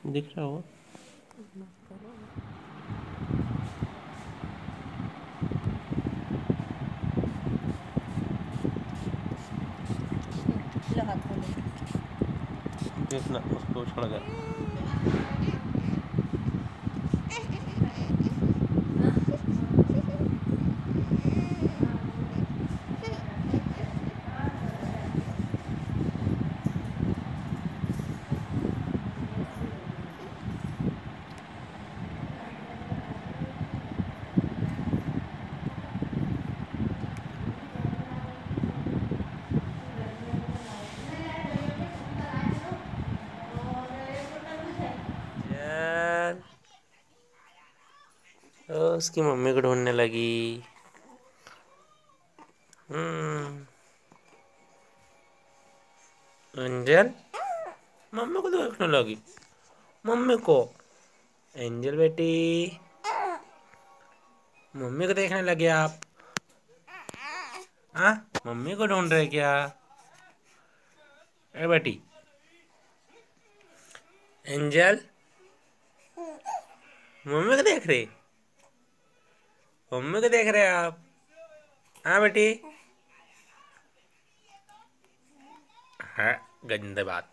दिख रहा हो। मत करो। लो हाथ खोलो। देखना उसको उछड़ गया। चल उसकी मम्मी को ढूंढने लगी। एंजल मम्मी को देखने लगी। मम्मी को एंजल बेटी मम्मी को देखने लगे आप। हाँ मम्मी को ढूंढ रहे क्या? ए बेटी एंजल मम्मी को देख रहे। मम्मी को देख रहे आप। हाँ बेटी। हाँ गंदे बात।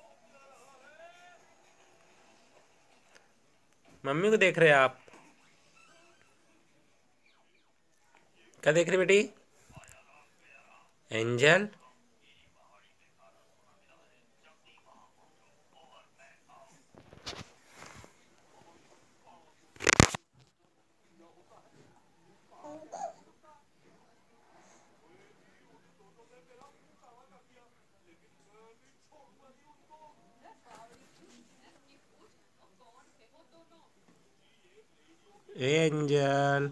मम्मी को देख रहे आप। क्या देख रही बेटी? एंजल एंजल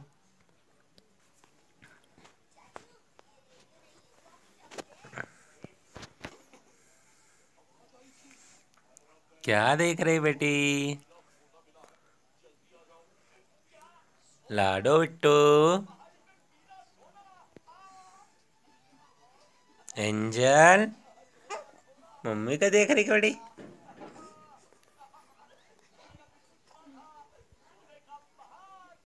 क्या देख रही बेटी? लाडो बिट्टू एंजल मम्मी का देख रही बेटी।